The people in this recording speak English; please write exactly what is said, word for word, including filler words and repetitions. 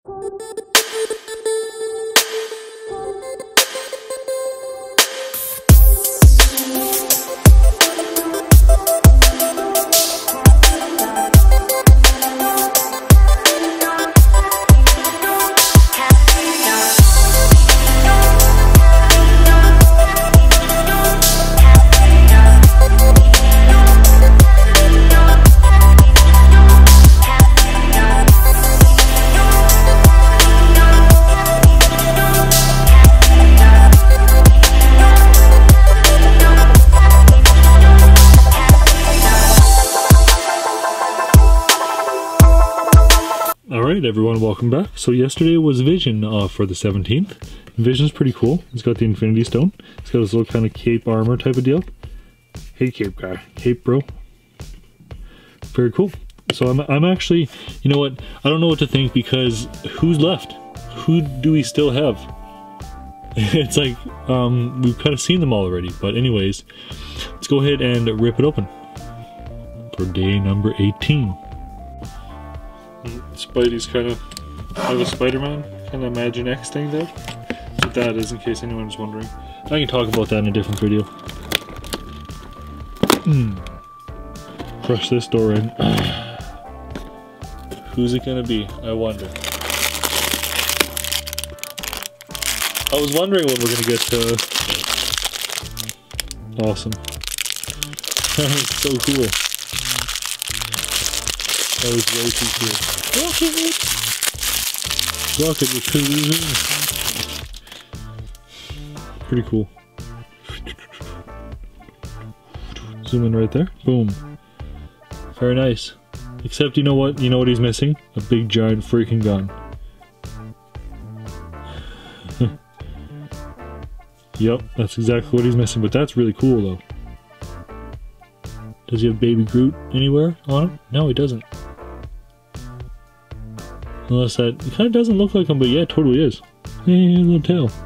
Alright everyone, welcome back. So yesterday was Vision uh, for the seventeenth. Vision's pretty cool. It's got the Infinity Stone. It's got this little kind of cape armor type of deal. Hey cape guy. Cape bro. Very cool. So I'm, I'm actually, you know what, I don't know what to think because who's left? Who do we still have? It's like, um, we've kind of seen them all already. But anyways, let's go ahead and rip it open for day number eighteen. Spidey's kind of have a Spider-Man kind of Imagine X thing there. That's what that is, in case anyone's wondering. I can talk about that in a different video. Mm. Crush this door in. Who's it gonna be? I wonder. I was wondering when we're gonna get to. Awesome. That's so cool. That was way too cool. Rocket! Rocket with two. Pretty cool. Zoom in right there. Boom. Very nice. Except you know what? You know what he's missing? A big giant freaking gun. Yep, that's exactly what he's missing, but that's really cool though. Does he have Baby Groot anywhere on him? No, he doesn't. Unless that, it kind of doesn't look like him, but yeah, it totally is. Hey, little tail.